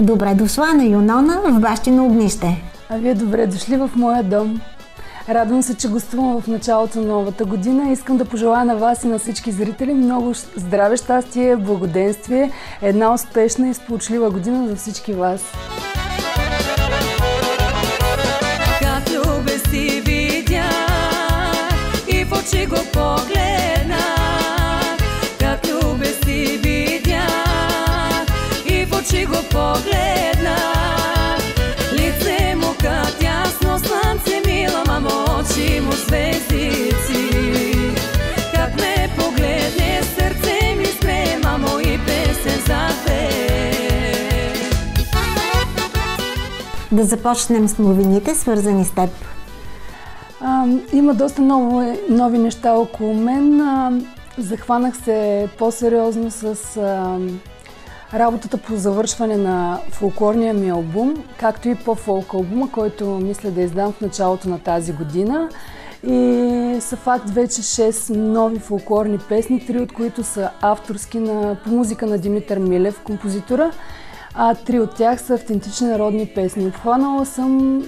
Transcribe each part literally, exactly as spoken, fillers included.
Добре дошла на Юнона в Бащино огнище. А вие добре дошли в моя дом. Радвам се, че гостувам в началото на новата година. Искам да пожелая на вас и на всички зрители много здраве, щастие, благоденствие, една успешна и сполучлива година за всички вас. Как любе си видях и в очи го погледнах, как любе си видях и в очи го погледнах, лице му като ясно слънце, мила мамо, очи му звездици. Как ме погледне, сърце ми спре, мамо, и песен запее. Да започнем с новините, свързани с теб. А, има доста нови, нови неща около мен. А, захванах се по-сериозно с а, работата по завършване на фолклорния ми албум, както и по-фолк албума, който мисля да издам в началото на тази година. И са факт вече шест нови фолклорни песни, три от които са авторски на, по музика на Димитър Милев, композитора, а три от тях са автентични народни песни. Обхванала съм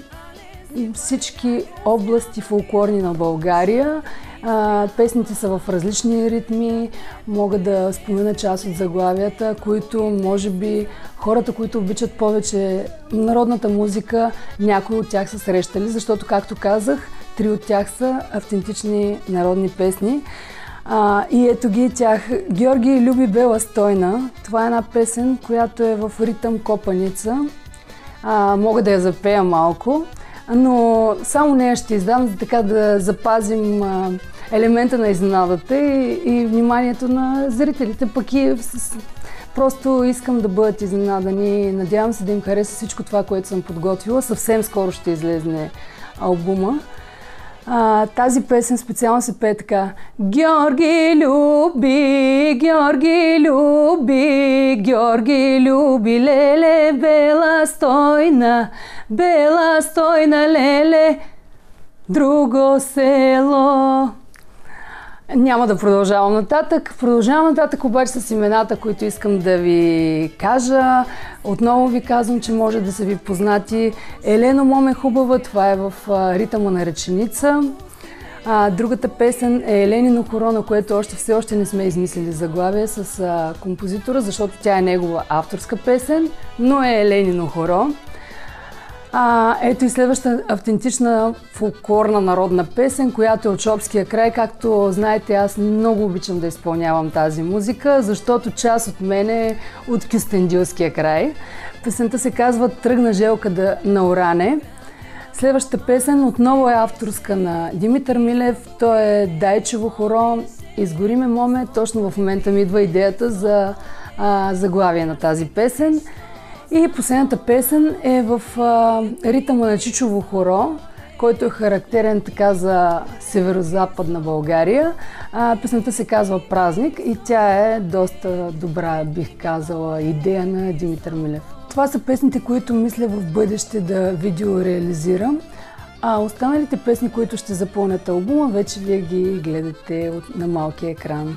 всички области фолклорни на България. А, песните са в различни ритми. Мога да спомена част от заглавията, които може би хората, които обичат повече народната музика, някои от тях са срещали, защото, както казах, три от тях са автентични народни песни. А, и ето ги тях. Георги люби Бела Стойна. Това е една песен, която е в ритъм копаница. А, мога да я запея малко, но само нея ще издам, за така да запазим а, елемента на изненадата и, и вниманието на зрителите. Пък и с, просто искам да бъдат изненадани. Надявам се да им хареса всичко това, което съм подготвила. Съвсем скоро ще излезне албума. А, тази песен специално се пее така: Георги люби, Георги люби, Георги люби, леле, Бела Стойна, Бела Стойна, леле, друго село. Няма да продължавам нататък. Продължавам нататък обаче с имената, които искам да ви кажа. Отново ви казвам, че може да са ви познати. Елено Моме хубава, това е в ритъма на реченица. А, другата песен е Еленино хоро, на което още все още не сме измислили заглавие с а, композитора, защото тя е негова авторска песен, но е Еленино хоро. А, ето и следваща автентична фолклорна народна песен, която е от Шопския край. Както знаете, аз много обичам да изпълнявам тази музика, защото част от мен е от Кюстендилския край. Песента се казва Тръгна Желка да на Оране. Следващата песен отново е авторска на Димитър Милев. То е Дайчево хоро. Изгори ме, моме. Точно в момента ми идва идеята за а, заглавие на тази песен. И последната песен е в а, ритъма на Чичово хоро, който е характерен така за северо-западна България. А, песента се казва Празник и тя е доста добра, бих казала, идея на Димитър Милев. Това са песните, които мисля в бъдеще да видеореализирам. А останалите песни, които ще запълнят албума, вече вие ги гледате от, на малкия екран.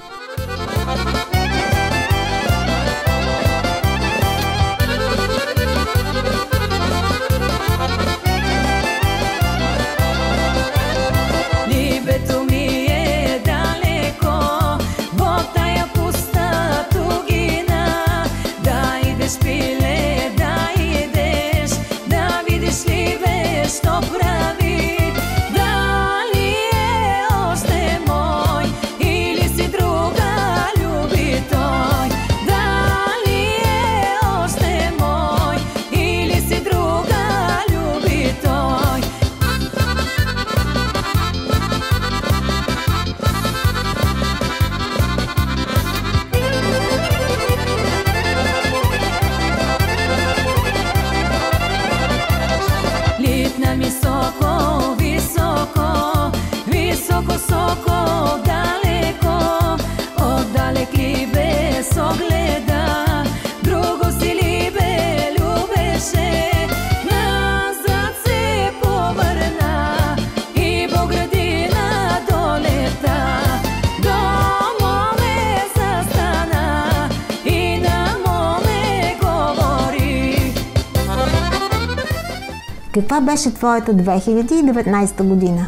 Каква беше твоята две хиляди и деветнадесета година?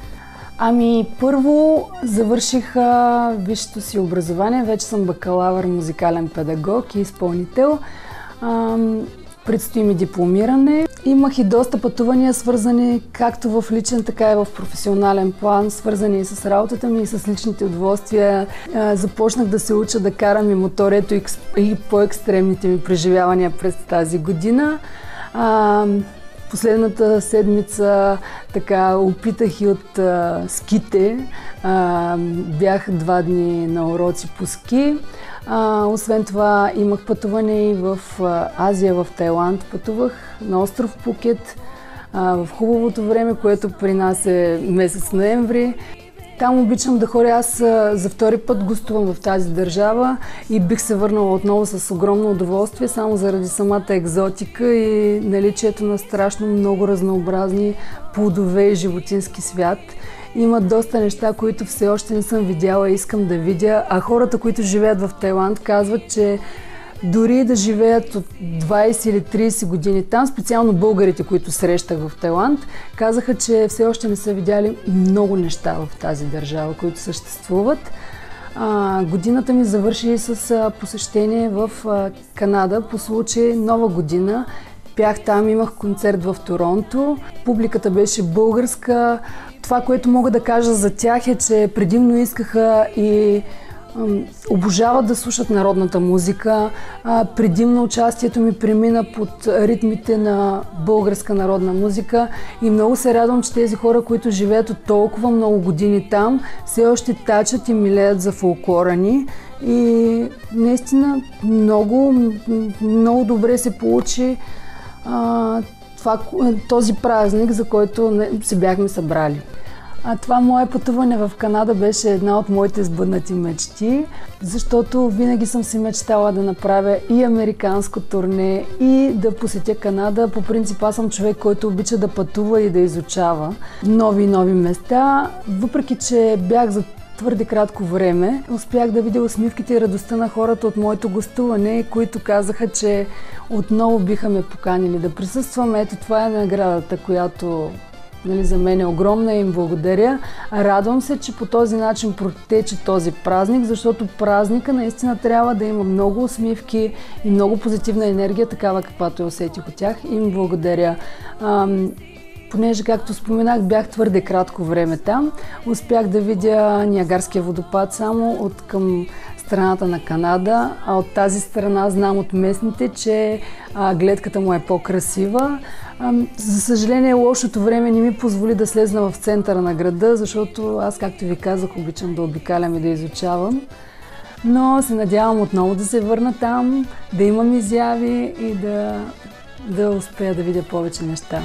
Ами, първо завърших а, висшето си образование. Вече съм бакалавър, музикален педагог и изпълнител. А, предстои ми дипломиране. Имах и доста пътувания, свързани както в личен, така и в професионален план, свързани и с работата ми и с личните удоволствия. А, започнах да се уча да карам и моторето и, и по-екстремните ми преживявания през тази година. А, Последната седмица така опитах и от а, ските. А, бях два дни на уроци по ски. А, освен това имах пътуване и в а, Азия, в Тайланд. Пътувах на остров Пукет а, в хубавото време, което при нас е месец ноември. Там обичам да ходя. Аз за втори път гостувам в тази държава и бих се върнала отново с огромно удоволствие, само заради самата екзотика и наличието на страшно много разнообразни плодове и животински свят. Има доста неща, които все още не съм видяла и искам да видя, а хората, които живеят в Тайланд, казват, че дори да живеят от двадесет или тридесет години там, специално българите, които срещах в Тайланд, казаха, че все още не са видяли много неща в тази държава, които съществуват. А, годината ми завърши с а, посещение в а, Канада по случай Нова година. Бях там, имах концерт в Торонто. Публиката беше българска. Това, което мога да кажа за тях е, че предимно искаха и обожават да слушат народната музика. Предимно участието ми премина под ритмите на българска народна музика и много се радвам, че тези хора, които живеят от толкова много години там, все още тачат и милеят за фолклора ни. И наистина много, много добре се получи а, това, този празник, за който се бяхме събрали. А това мое пътуване в Канада беше една от моите сбъднати мечти, защото винаги съм си мечтала да направя и американско турне, и да посетя Канада. По принцип аз съм човек, който обича да пътува и да изучава нови и нови места. Въпреки че бях за твърде кратко време, успях да видя усмивките и радостта на хората от моето гостуване, които казаха, че отново биха ме поканили да присъствам. Ето това е наградата, която Нали, за мен е огромна и им благодаря. Радвам се, че по този начин протече този празник, защото празника наистина трябва да има много усмивки и много позитивна енергия, такава каквато я усетих от тях. Им благодаря. Ам, понеже, както споменах, бях твърде кратко време там, успях да видя Ниагарския водопад само от към страната на Канада, а от тази страна знам от местните, че а, гледката му е по-красива. А, за съжаление, лошото време не ми позволи да слезна в центъра на града, защото аз, както ви казах, обичам да обикалям и да изучавам. Но се надявам отново да се върна там, да имам изяви и да, да успея да видя повече неща.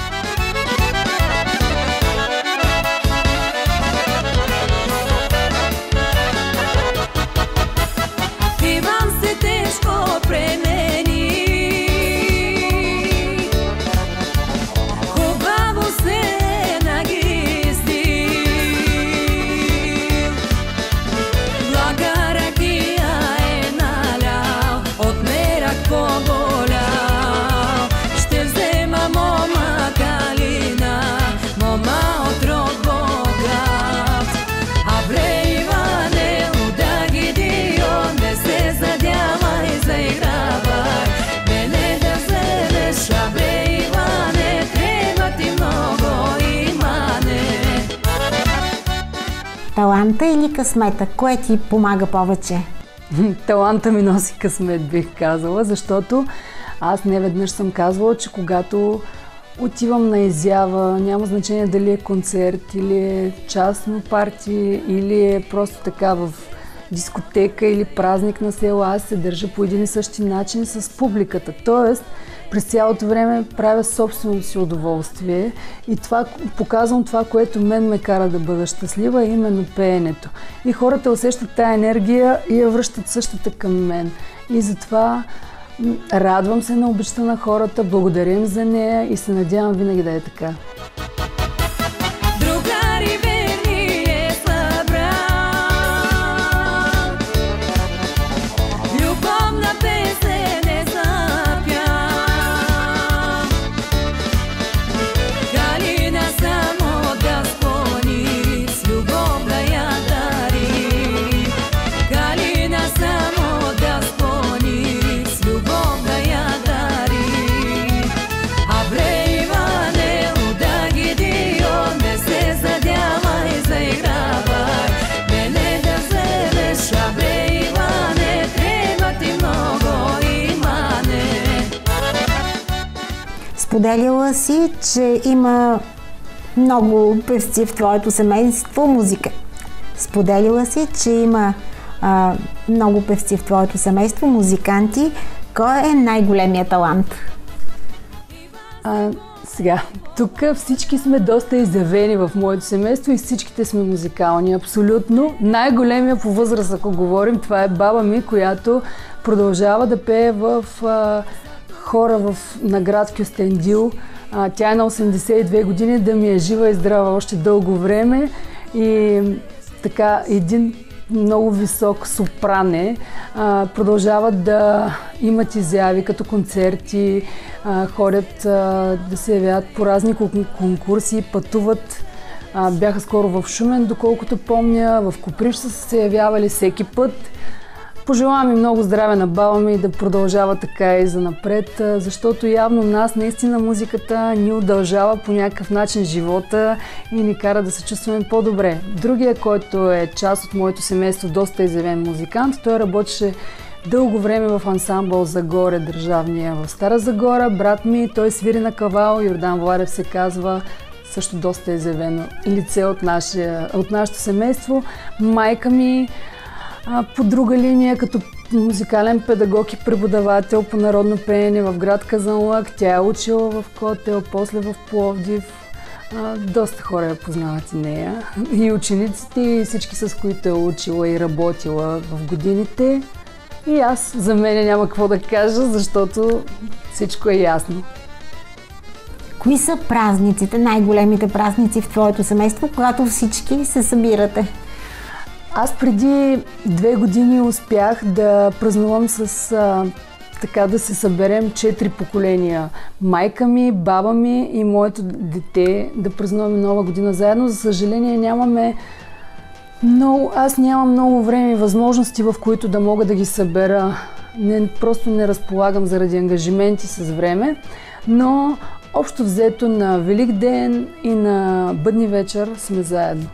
Таланта или късмета? Кое ти помага повече? Таланта ми носи късмет, бих казала, защото аз не веднъж съм казвала, че когато отивам на изява, няма значение дали е концерт или е частно парти или е просто така в дискотека или празник на село, аз се държа по един и същи начин с публиката. Тоест, през цялото време правя собственото си удоволствие и това, показвам това, което мен ме кара да бъда щастлива, именно пеенето. И хората усещат тая енергия и я връщат същата към мен. И затова радвам се на обичта на хората, благодаря им за нея и се надявам винаги да е така. Споделила си, че има много певци в твоето семейство музика. Споделила си, че има а, много певци в твоето семейство музиканти. Кой е най-големият талант? А, сега, тук всички сме доста изявени в моето семейство и всичките сме музикални. Абсолютно. Най-големия по възраст, ако говорим, това е баба ми, която продължава да пее в а, хора в, на град Кюстендил. А, тя е на осемдесет и две години, да ми е жива и здрава още дълго време. И така, един много висок сопран е. А, продължават да имат изяви като концерти, а, ходят а, да се явяват по разни конкурси, пътуват. А, бяха скоро в Шумен, доколкото помня, в Коприч са се явявали всеки път. Пожелавам и много здраве на баба ми да продължава така и занапред, защото явно нас наистина музиката ни удължава по някакъв начин живота и ни кара да се чувстваме по-добре. Другия, който е част от моето семейство, доста изявен музикант, той работеше дълго време в ансамбъл Загоре, държавния в Стара Загора. Брат ми, той свири на кавал, Йордан Владев се казва, също доста изявено лице от, нашия, от нашето семейство. Майка ми по друга линия, като музикален педагог и преподавател по народно пеене в град Казанлък. Тя е учила в Котел, после в Пловдив. Доста хора я познават и нея. И учениците, и всички, с които е учила и работила в годините. И аз, за мен няма какво да кажа, защото всичко е ясно. Кои са празниците, най-големите празници в твоето семейство, когато всички се събирате? Аз преди две години успях да празнувам с, а, така да се съберем четири поколения. Майка ми, баба ми и моето дете да празнуваме Нова година заедно. За съжаление нямаме много, аз нямам много време и възможности, в които да мога да ги събера. Не, просто не разполагам заради ангажименти с време, но общо взето на Велик ден и на Бъдни вечер сме заедно.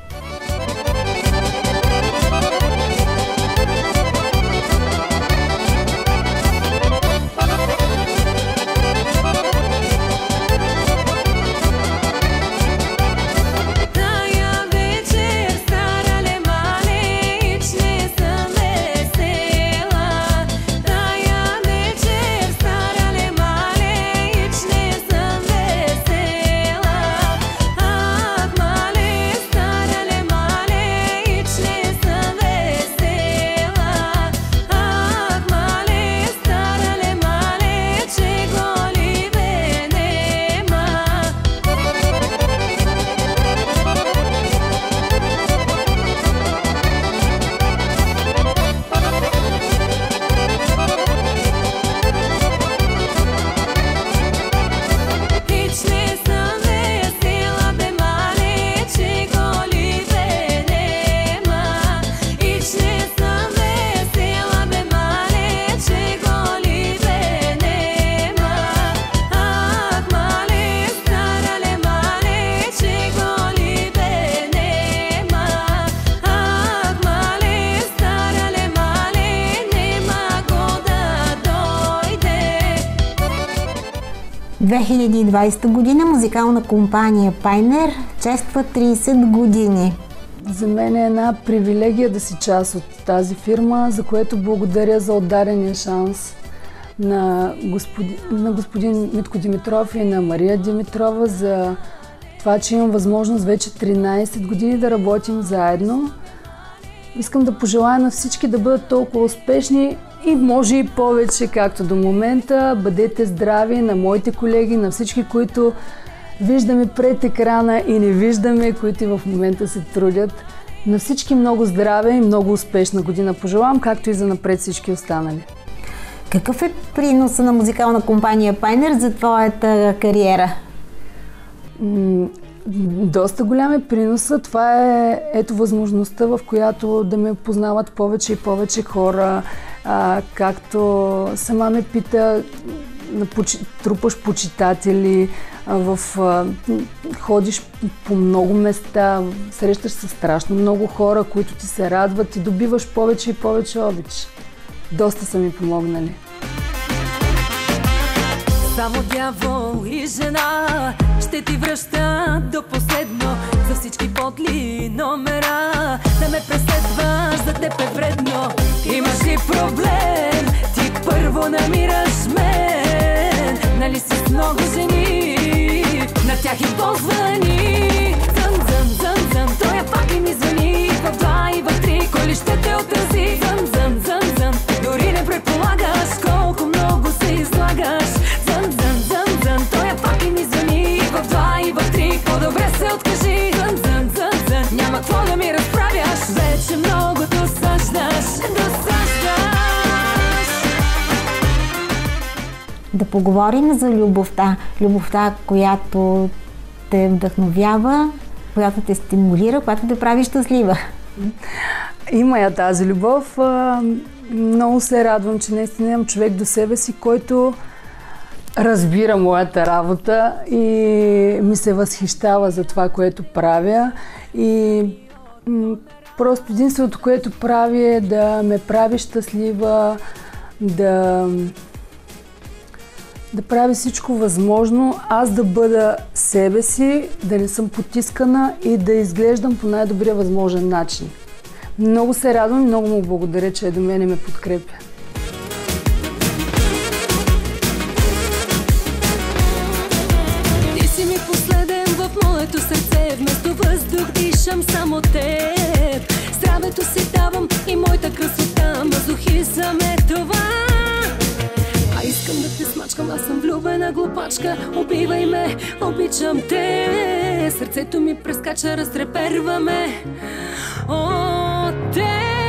две хиляди и двадесета година музикална компания Пайнер чества тридесет години. За мен е една привилегия да си част от тази фирма, за което благодаря за отдадения шанс на господин, на господин Митко Димитров и на Мария Димитрова за това, че имам възможност вече тринадесет години да работим заедно. Искам да пожелая на всички да бъдат толкова успешни и може и повече, както до момента. Бъдете здрави, на моите колеги, на всички, които виждаме пред екрана и не виждаме, които и в момента се трудят. На всички много здраве и много успешна година пожелавам, както и за напред всички останали. Какъв е приноса на музикална компания Пайнер за твоята кариера? М- доста голям е приноса. Това е ето възможността, в която да ме познават повече и повече хора. А, както сама ме пита, трупаш почитатели, а, в, а, ходиш по много места, срещаш се страшно много хора, които ти се радват и добиваш повече и повече обич. Доста са ми помогнали. Само дявол и жена ще ти връща до последно за всички подли номера. Да ме преследваш, за теб е вредно. Имаш ли проблем? Ти първо намираш мен. Нали си с много жени? На тях им позвани. Зън, зън, зън, зън, той е пак и ми звъни. В два и в три, кой ли ще те отрази? Зън, зън, зън, зън, дори не предполагаш колко много се излагаш. Зън, зън, зън, зън, той е пак и ми звъни. В два и в три, по-добре се откажи. Зън, зън, зън, зън, няма какво да ми разправяш. Вече много досаждаш, досаждаш. Да поговорим за любовта. Любовта, която те вдъхновява, която те стимулира, която те прави щастлива. Има я тази любов. Много се радвам, че наистина имам човек до себе си, който разбира моята работа и ми се възхищава за това, което правя. И просто единственото, което прави, е да ме прави щастлива, да, да прави всичко възможно, аз да бъда себе си, да не съм потискана и да изглеждам по най-добрия възможен начин. Много се радвам и много му благодаря, че до мене ме подкрепя. Ти си ми последен в моето сърце, вместо въздух дишам само теб. Здравето си давам и моята красота, мазохизъм е това. А искам да те смачкам, аз съм влюбена глупачка. Убивай ме, обичам те. Сърцето ми прескача, разтреперваме от теб.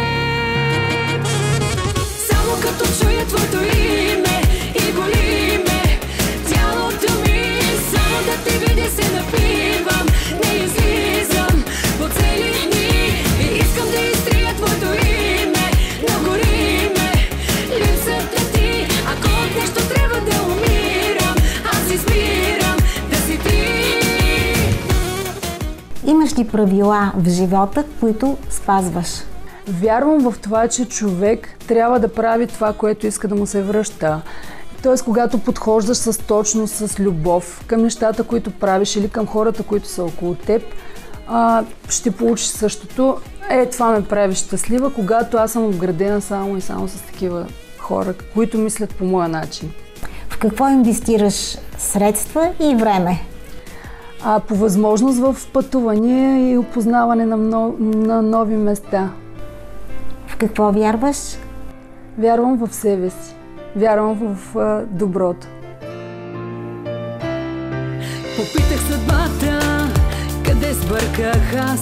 Само като чуя твоето име и боли ме тялото ми. Само да те видя се напивам, не излизам по цели дни. И искам да изтрия твоето име, но гори ме липсата ти. Ако от нещо трябва да умирам, аз избирам да си ти. Имаш ли правила в живота, които спазваш? Вярвам в това, че човек трябва да прави това, което иска да му се връща. Тоест, когато подхождаш с точност, с любов към нещата, които правиш или към хората, които са около теб, а, ще получиш същото. Е, това ме прави щастлива, когато аз съм обградена само и само с такива хора, които мислят по моя начин. В какво инвестираш средства и време? А, по възможност в пътуване и опознаване на, мно, на нови места. В какво вярваш? Вярвам в себе си. Вярвам в а, доброто. Попитах съдбата, къде сбърках аз,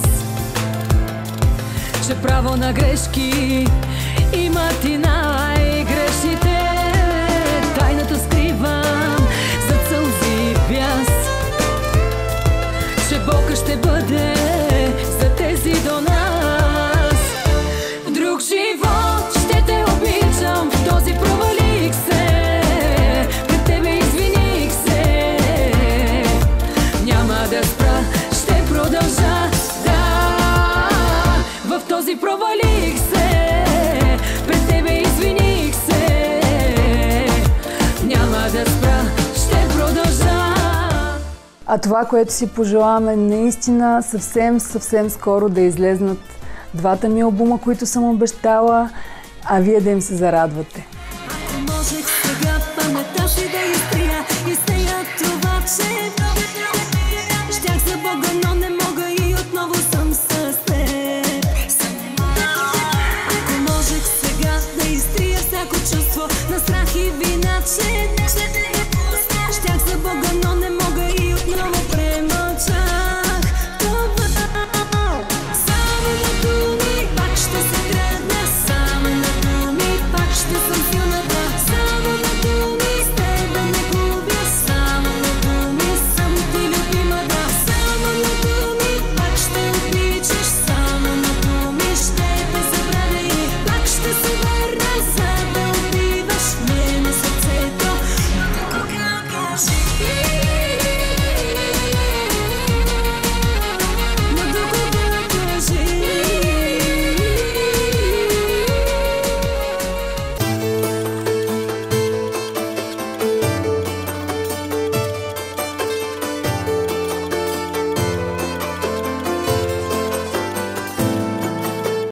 че право на грешки имат и най-грешните. Тайната скривам зад сълзи и бяс, че болка ще бъде за тези до нас. В друг живот ще те обичам, в този провалих се, пред тебе извиних се. Няма да спра, ще продължа, да. В този провалих се, пред тебе извиних се. Няма да спра, ще продължа. А това, което си пожелаваме, наистина съвсем, съвсем скоро да излезнат двата ми албума, които съм обещала, а вие да им се зарадвате.